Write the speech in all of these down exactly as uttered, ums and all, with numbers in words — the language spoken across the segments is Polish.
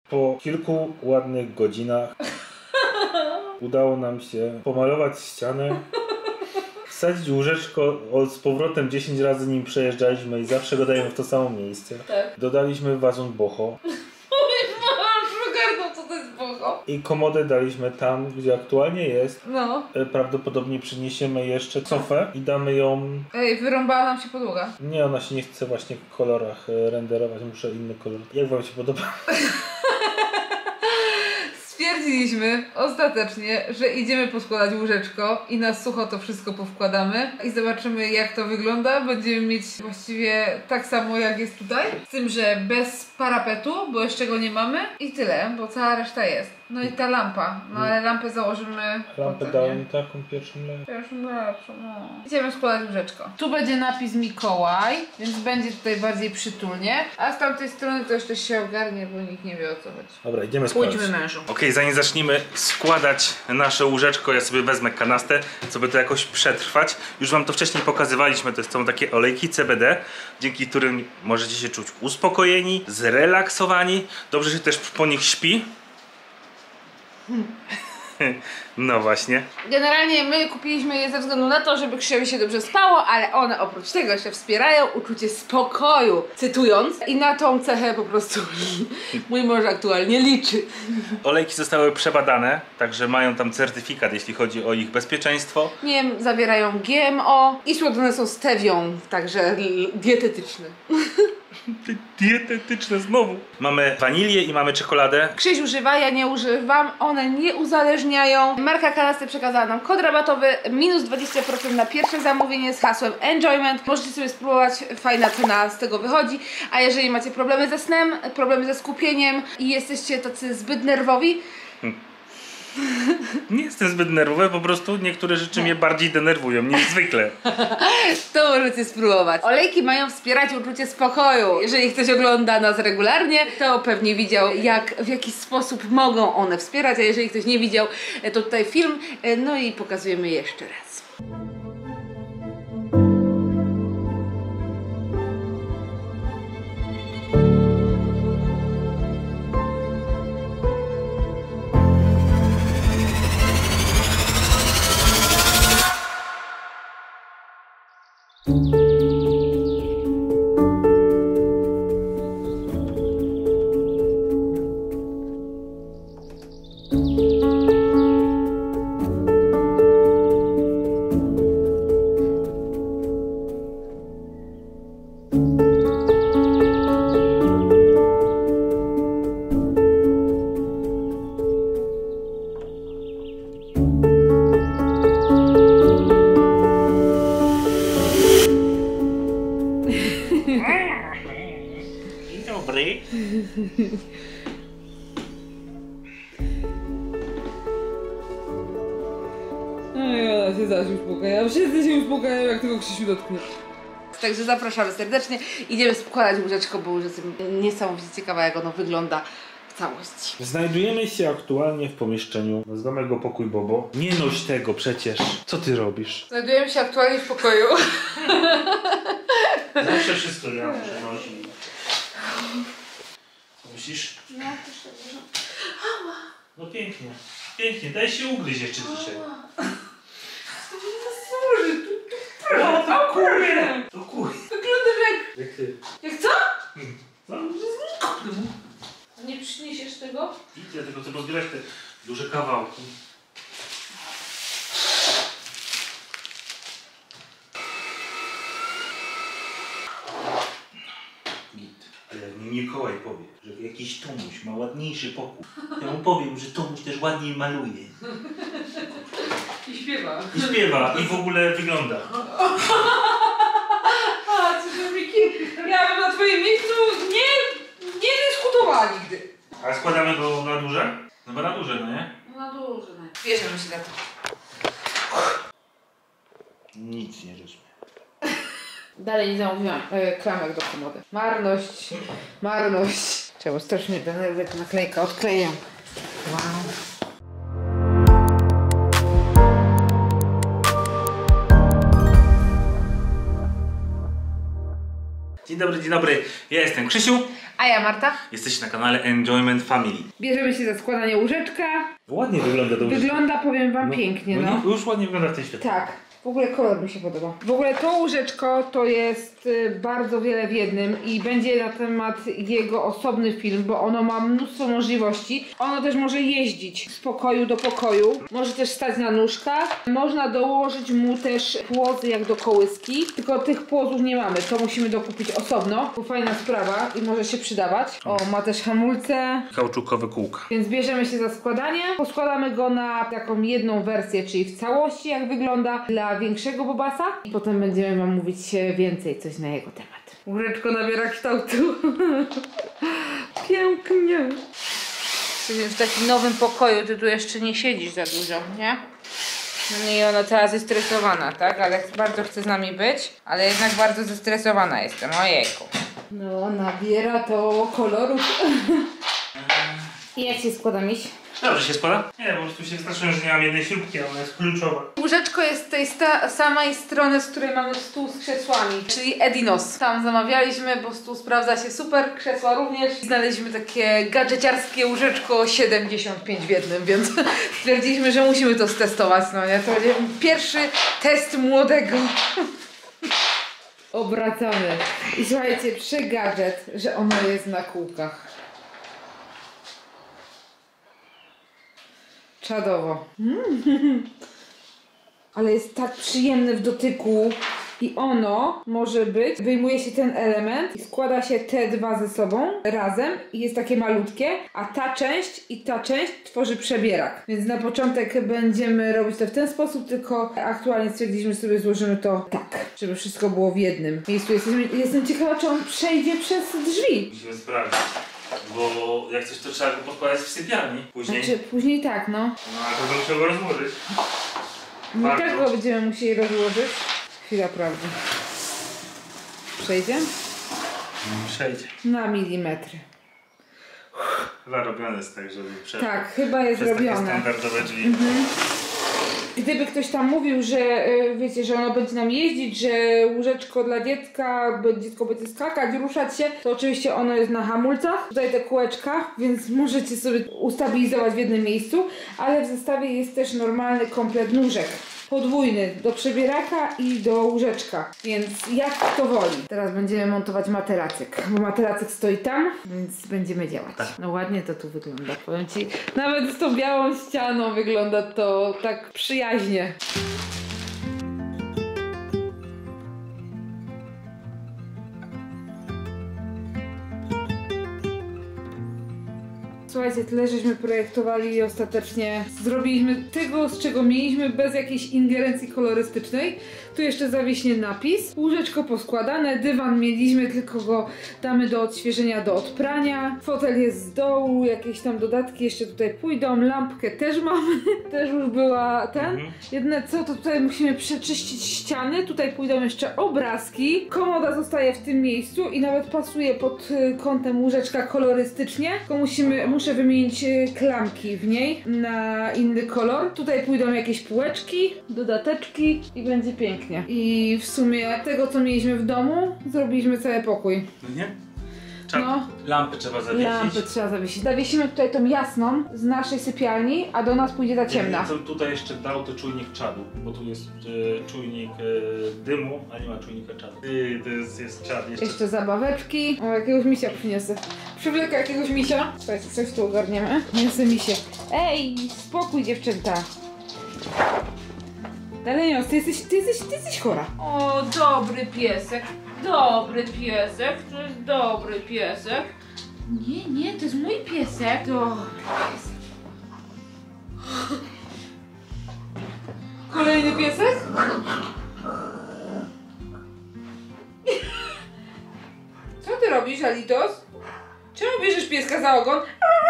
Po kilku ładnych godzinach udało nam się pomalować ścianę, wsadzić łóżeczko, z powrotem dziesięć razy nim przejeżdżaliśmy i zawsze go dajemy w to samo miejsce. Tak. Dodaliśmy wazon boho. I komodę daliśmy tam, gdzie aktualnie jest. No. Prawdopodobnie przyniesiemy jeszcze sofę i damy ją... Ej, wyrąbała nam się podłoga. Nie, ona się nie chce właśnie w kolorach renderować, muszę inny kolor. Jak wam się podoba? Stwierdziliśmy ostatecznie, że idziemy poskładać łóżeczko i na sucho to wszystko powkładamy i zobaczymy, jak to wygląda. Będziemy mieć właściwie tak samo, jak jest tutaj, z tym, że bez parapetu, bo jeszcze go nie mamy i tyle, bo cała reszta jest. No i ta lampa, no ale lampę założymy. Lampę dałem taką pierwszą lepszą. Pierwszą lepszą, no. Idziemy składać łóżeczko. Tu będzie napis Mikołaj, więc będzie tutaj bardziej przytulnie, a z tamtej strony to jeszcze się ogarnie, bo nikt nie wie, o co chodzi. Dobra, idziemy składać. Pójdźmy mężu. Okej, okay, zanim zaczniemy składać nasze łóżeczko, ja sobie wezmę kanastę, co by to jakoś przetrwać. Już wam to wcześniej pokazywaliśmy, to są takie olejki C B D, dzięki którym możecie się czuć uspokojeni, zrelaksowani, dobrze się też po nich śpi. No właśnie. Generalnie my kupiliśmy je ze względu na to, żeby Krzysiowi się dobrze spało, ale one oprócz tego jeszcze wspierają uczucie spokoju, cytując. I na tą cechę po prostu mój mąż aktualnie liczy. Olejki zostały przebadane, także mają tam certyfikat, jeśli chodzi o ich bezpieczeństwo. Nie wiem, zawierają G M O i słodzone są stewią, także dietetyczne. Dietetyczne znowu. Mamy wanilię i mamy czekoladę. Krzyś używa, ja nie używam, one nie uzależniają. Marka kanasty przekazała nam kod rabatowy minus dwadzieścia procent na pierwsze zamówienie z hasłem Enjoyment. Możecie sobie spróbować, fajna cena z tego wychodzi. A jeżeli macie problemy ze snem, problemy ze skupieniem i jesteście tacy zbyt nerwowi, hmm. Nie jestem zbyt nerwowy, po prostu niektóre rzeczy mnie bardziej denerwują niż zwykle. To możecie spróbować. Olejki mają wspierać uczucie spokoju. Jeżeli ktoś ogląda nas regularnie, to pewnie widział, jak, w jaki sposób mogą one wspierać, a jeżeli ktoś nie widział, to tutaj film, no i pokazujemy jeszcze raz. No i ona się zaś uspokaja. Wszyscy się uspokajają, jak tego Krzysiu dotknie. Także zapraszamy serdecznie. Idziemy składać łóżeczko, bo już jestem niesamowicie ciekawa, jak ono wygląda w całości. Znajdujemy się aktualnie w pomieszczeniu. Nazywamy go pokój Bobo. Nie noś tego przecież. Co ty robisz? Znajdujemy się aktualnie w pokoju. Zawsze wszystko ja muszę nosić. Myślisz? No, proszę, proszę. No pięknie. Pięknie, daj się ugryźć jeszcze dzisiaj. No to kurde! To kurde! Wyglądasz jak... Jak ty? Jak co? Hmm. Co? Nie przyniesiesz tego? Idę, tylko chcę pozbierać te duże kawałki. Ale jak mi Mikołaj powie, że jakiś Tomuś ma ładniejszy pokój, ja mu powiem, że Tomuś też ładniej maluje. I śpiewa. I śpiewa, i w ogóle wygląda. A, co to Miki? Ja bym na twoim miejscu nie, nie dyskutowała nigdy. A składamy go na duże? No bo na duże, no nie? Na duże, no. Bierzemy się na to. Nic nie rozumiem. Dalej nie zamówiłam e, klamek do komody. Marność, marność. Czemu strasznie denerwuje ta naklejka, odklejam. Wow. Dzień Dzień dobry, dzień dobry. Ja jestem Krzysiu. A ja Marta. Jesteście na kanale Enjoyment Family. Bierzemy się za składanie łóżeczka. Ładnie wygląda to łóżeczko. Wygląda, powiem wam, no, pięknie, no. no. Już ładnie wygląda w tym świetle. Tak. W ogóle kolor mi się podoba. W ogóle to łóżeczko to jest y, bardzo wiele w jednym i będzie na temat jego osobny film, bo ono ma mnóstwo możliwości. Ono też może jeździć z pokoju do pokoju, może też stać na nóżkach. Można dołożyć mu też płozy jak do kołyski, tylko tych płozów nie mamy, to musimy dokupić osobno, bo fajna sprawa i może się przydawać. O, ma też hamulce. Kauczukowe kółka. Więc bierzemy się za składanie. Poskładamy go na taką jedną wersję, czyli w całości jak wygląda dla większego bobasa i potem będziemy wam mówić więcej coś na jego temat. Łóżeczko nabiera kształtu. Pięknie. Jesteśmy w takim nowym pokoju, ty tu jeszcze nie siedzisz za dużo, nie? No i ona cała zestresowana, tak? Ale bardzo chce z nami być, ale jednak bardzo zestresowana jestem, ojejku. No, nabiera to kolorów. I jak się składa, miś? Dobrze się składa? Nie, po prostu się wystraszyłem, że nie mam jednej śrubki, a ona jest kluczowa. Łóżeczko jest z tej sta- samej strony, z której mamy stół z krzesłami, czyli Edinos. Tam zamawialiśmy, bo stół sprawdza się super, krzesła również. Znaleźliśmy takie gadżeciarskie łóżeczko siedemdziesiąt pięć w jednym, więc stwierdziliśmy, że musimy to stestować, no nie? To będzie pierwszy test młodego. Obracamy. I słuchajcie, przegadżet, że ono jest na kółkach. Czadowo. Mm. Ale jest tak przyjemne w dotyku i ono może być, wyjmuje się ten element i składa się te dwa ze sobą razem i jest takie malutkie, a ta część i ta część tworzy przebierak. Więc na początek będziemy robić to w ten sposób, tylko aktualnie stwierdziliśmy sobie, złożymy to tak, żeby wszystko było w jednym miejscu. Jestem, jestem ciekawa, czy on przejdzie przez drzwi. Musimy sprawdzić. Bo jak coś to trzeba go podkładać w sypialni później. Znaczy, później tak, no. No ale to bym musiał go rozłożyć. My też go będziemy musieli rozłożyć. Chwila prawdy. Przejdzie? Przejdzie. Na milimetry. Chyba robione jest tak, żeby przejść. Tak, chyba jest Przez takie robione. standardowe drzwi. Mhm. Gdyby ktoś tam mówił, że y, wiecie, że ono będzie nam jeździć, że łóżeczko dla dziecka, bo dziecko będzie skakać, ruszać się, to oczywiście ono jest na hamulcach. Tutaj te kółeczka, więc możecie sobie ustabilizować w jednym miejscu, ale w zestawie jest też normalny komplet nóżek. Podwójny, do przebieraka i do łóżeczka, więc jak kto woli. Teraz będziemy montować materacyk, bo materacyk stoi tam, więc będziemy działać. Tak. No ładnie to tu wygląda, powiem ci. Nawet z tą białą ścianą wygląda to tak przyjaźnie. Słuchajcie, tyle żeśmy projektowali i ostatecznie zrobiliśmy tego, z czego mieliśmy, bez jakiejś ingerencji kolorystycznej. Tu jeszcze zawiśnie napis. Łóżeczko poskładane, dywan mieliśmy, tylko go damy do odświeżenia, do odprania. Fotel jest z dołu, jakieś tam dodatki jeszcze tutaj pójdą. Lampkę też mamy, też już była ten. Mhm. Jedyne co, to tutaj musimy przeczyścić ściany. Tutaj pójdą jeszcze obrazki. Komoda zostaje w tym miejscu i nawet pasuje pod y, kątem łóżeczka kolorystycznie. Tylko musimy, muszę wymienić y, klamki w niej na inny kolor. Tutaj pójdą jakieś półeczki, dodateczki i będzie pięknie. I w sumie tego, co mieliśmy w domu, zrobiliśmy cały pokój. No nie? Trzeba, No. Lampy trzeba zawiesić. Lampy trzeba zawiesić. Zawiesimy tutaj tą jasną z naszej sypialni, a do nas pójdzie ta ciemna. Ja co tutaj jeszcze dał, to czujnik czadu, bo tu jest e, czujnik e, dymu, a nie ma czujnika czadu. I to jest, jest czad jeszcze. Jeszcze zabaweczki. O, jakiegoś misia przyniosę. Przywleka jakiegoś misia. Słuchajcie, coś tu ogarniemy. Niosę misie. Ej, spokój dziewczęta. Dalenios, ty jesteś, ty jesteś, ty jesteś chora. O, dobry piesek. Dobry piesek. To jest dobry piesek. Nie, nie, to jest mój piesek. Dobry piesek. Kolejny piesek? Co ty robisz, Alitos? Czemu bierzesz pieska za ogon?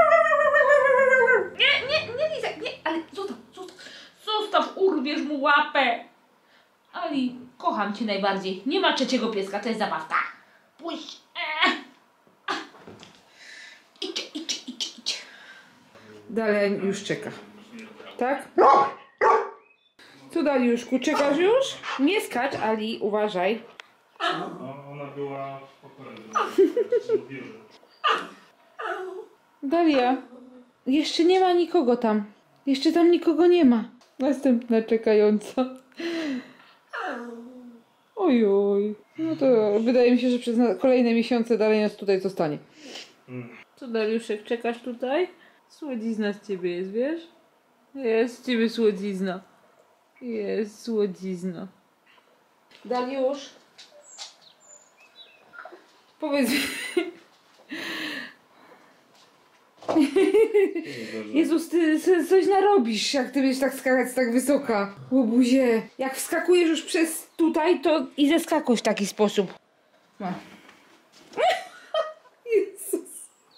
Nie, nie, nie, Lizek, nie, ale zostaw, zostaw, zostaw, urwiesz mu łapę. Ali, kocham cię najbardziej. Nie ma trzeciego pieska, to jest zabawka. Puść. Eee. Idź, idź, idź, idź. Dalej już czeka. Tak? Tu Daliuszku, czekasz już? Nie skacz, Ali, uważaj. No, ona była w pokoju. Dalia, jeszcze nie ma nikogo tam. Jeszcze tam nikogo nie ma. Następna czekająca. Ojoj. No to wydaje mi się, że przez kolejne miesiące dalej nas tutaj zostanie. Co, Dariuszek, czekasz tutaj? Słodzizna z ciebie jest, wiesz? Jest z ciebie słodzizna. Jest słodzizna. Dariusz, powiedz mi... Jezus, ty coś narobisz, jak ty będziesz tak skakać tak wysoka. Łobuzie. Jak wskakujesz już przez tutaj, to i zeskakuj w taki sposób. Ma. Jezus.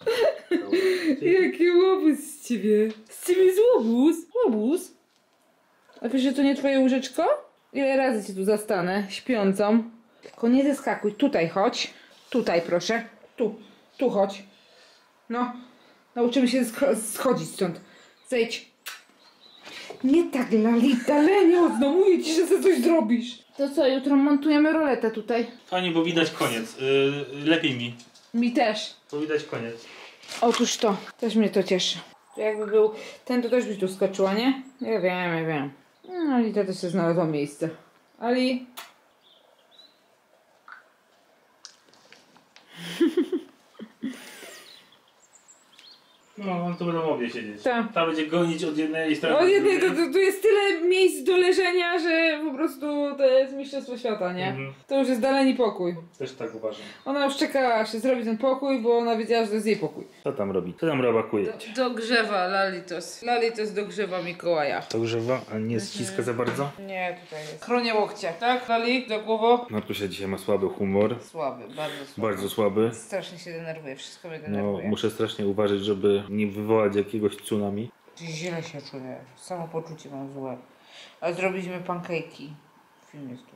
Jaki łobuz z ciebie. Z ciebie jest łobuz. Łobuz. A wiesz, że to nie twoje łóżeczko? Ile razy cię tu zastanę, śpiącą. Tylko nie zeskakuj. Tutaj chodź. Tutaj proszę. Tu. Tu chodź. No. Nauczymy się scho schodzić stąd. Zejdź. Nie tak, Lalita, Lenio, no mówię ci, że sobie coś zrobisz. To co, jutro montujemy roletę tutaj. Fajnie, bo widać koniec. Yy, lepiej mi. Mi też. Bo widać koniec. Otóż to. Też mnie to cieszy. To jakby był... Ten to też byś tu skoczyła, nie? Ja wiem, ja wiem. No, Alita też się znalazła miejsce. Ali... No, on tu będą obie siedzieć. Tak. Ta będzie gonić od jednej strony. Od jednej, to, to, to jest tyle miejsc do leżenia, że po prostu to jest mistrzostwo świata, nie? Mhm. To już jest dalej pokój. Też tak uważam. Ona już czekała, aż się zrobi ten pokój, bo ona wiedziała, że to jest jej pokój. Co tam robi? Co tam robakuje? Do, dogrzewa Lalitos. Lalitos dogrzewa Mikołaja. To grzewa, a nie ściska za bardzo? Nie, tutaj jest. Chronię łokcie, tak? Lali, do głowo. Martusia dzisiaj ma słaby humor. Słaby, bardzo słaby. Bardzo słaby. Strasznie się denerwuje, wszystko mnie No, denerwuje. muszę strasznie uważać, żeby nie wywołać jakiegoś tsunami. Źle się czuję, samopoczucie mam złe. A zrobiliśmy pancake'i. Film jest tu.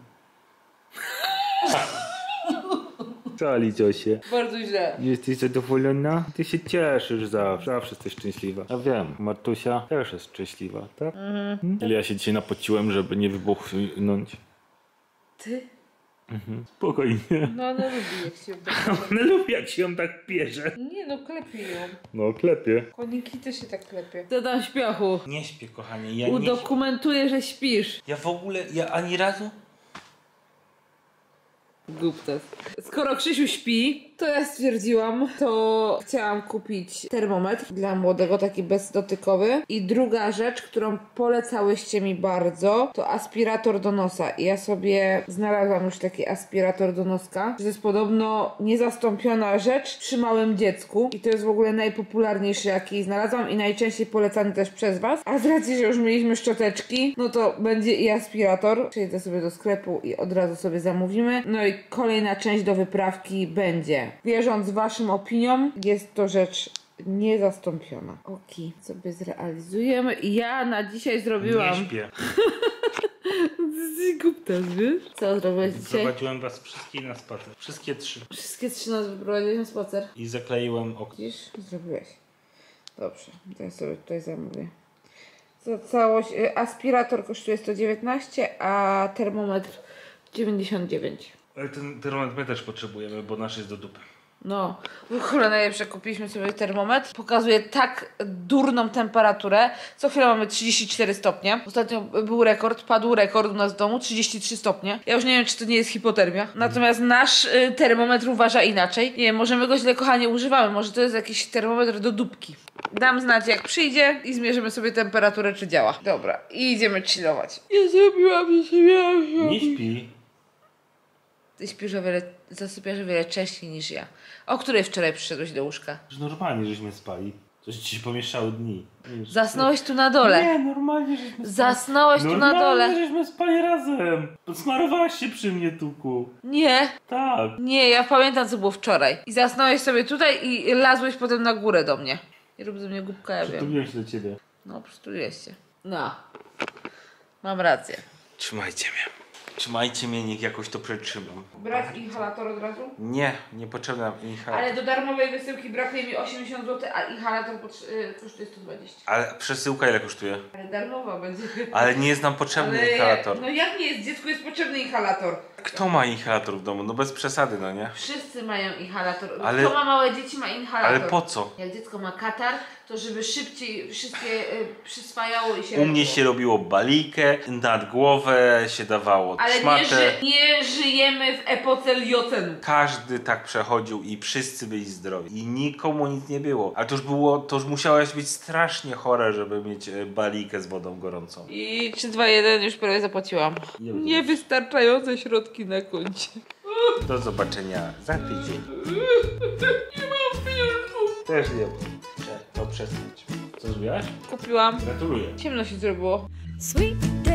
Co, Aliciosie? Bardzo źle. Jesteś zadowolona? Ty się cieszysz zawsze, zawsze jesteś szczęśliwa. Ja wiem, Martusia też jest szczęśliwa, tak? Mhm. Ale ja się dzisiaj napociłem, żeby nie wybuchnąć. Ty? Mhm. Spokojnie. No ona lubi jak się Ona lubi jak się ją tak pierze. Nie no, klepie ją. No, klepie. Koniki też się tak klepie. Dodam śpiochu. Nie śpię, kochanie. Ja nie Udokumentuję, że śpisz. Ja w ogóle, ja ani razu... Głuptas. Skoro Krzysiu śpi, to ja stwierdziłam, to chciałam kupić termometr dla młodego, taki bezdotykowy. I druga rzecz, którą polecałyście mi bardzo, to aspirator do nosa. I ja sobie znalazłam już taki aspirator do noska. To jest podobno niezastąpiona rzecz przy małym dziecku. I to jest w ogóle najpopularniejszy, jaki znalazłam i najczęściej polecany też przez was. A z racji, że już mieliśmy szczoteczki, no to będzie i aspirator. Przejdę sobie do sklepu i od razu sobie zamówimy. No i kolejna część do wyprawki będzie. Wierząc waszym opiniom, jest to rzecz niezastąpiona. Okej, sobie zrealizujemy. I ja na dzisiaj zrobiłam... Nie śpię. Głuptas, wiesz? Co zrobiłeś dzisiaj? Prowadziłem was wszystkich na spacer. Wszystkie trzy. Wszystkie trzy nas wyprowadziłeś na spacer. I zakleiłem okno. Widzisz? Zrobiłeś. Dobrze, to ja sobie tutaj zamówię. Za całość y, aspirator kosztuje sto dziewiętnaście, a termometr dziewięćdziesiąt dziewięć. Ale ten termometr my też potrzebujemy, bo nasz jest do dupy. No, w ogóle najlepsze, kupiliśmy sobie termometr. Pokazuje tak durną temperaturę. Co chwilę mamy trzydzieści cztery stopnie. Ostatnio był rekord, padł rekord u nas w domu, trzydzieści trzy stopnie. Ja już nie wiem, czy to nie jest hipotermia. Natomiast nasz y, termometr uważa inaczej. Nie wiem, może my go źle, kochanie, używamy. Może to jest jakiś termometr do dupki. Dam znać, jak przyjdzie i zmierzymy sobie temperaturę, czy działa. Dobra, i idziemy chillować. Ja zrobiłam się, Nie śpi. Ty śpisz o wiele, zasypiasz o wiele wcześniej niż ja. O której wczoraj przyszedłeś do łóżka? Że normalnie żeśmy spali. Coś ci się pomieszały dni. Zasnąłeś tu na dole. Nie, normalnie żeśmy spali. Zasnąłeś tu na dole. Normalnie żeśmy spali razem. Smarowałaś się przy mnie, Tuku. Nie, Tak. nie, ja pamiętam, co było wczoraj. I zasnąłeś sobie tutaj i lazłeś potem na górę do mnie. Nie rób ze mnie głupka, ja wiem. Przytuliłem się do ciebie. No, przytuliłeś się. No. Mam rację. Trzymajcie mnie. Trzymajcie mnie, niech jakoś to przetrzymam. Brać inhalator od razu? Nie, nie potrzebna inhalator. Ale do darmowej wysyłki brakuje mi osiemdziesiąt złotych, a inhalator y, kosztuje sto dwadzieścia. Ale przesyłka ile kosztuje? Ale darmowa będzie. Ale nie jest nam potrzebny Ale inhalator. No jak nie jest? Dziecku jest potrzebny inhalator. Kto ma inhalator w domu? No bez przesady, no nie? Wszyscy mają inhalator. Ale- Kto ma małe dzieci, ma inhalator. Ale po co? Jak dziecko ma katar, to żeby szybciej wszystkie y, przyswajało i się U mnie leczyło. się robiło balikę, nad głowę się dawało Ale nie, szmatę. ży, nie żyjemy w epoce liocenu. Każdy tak przechodził i wszyscy byli zdrowi. I nikomu nic nie było. A to już było, to już musiałeś być strasznie chore, żeby mieć e, balikę z wodą gorącą. I trzy, dwa, jeden już prawie zapłaciłam. Ile będzie? Niewystarczające środki na koncie. Do zobaczenia za tydzień. Nie mam pieniążków. Też nie. Muszę to przestać. Co zrobiłaś? Kupiłam. Gratuluję. Ciemno się zrobiło. Sweet day.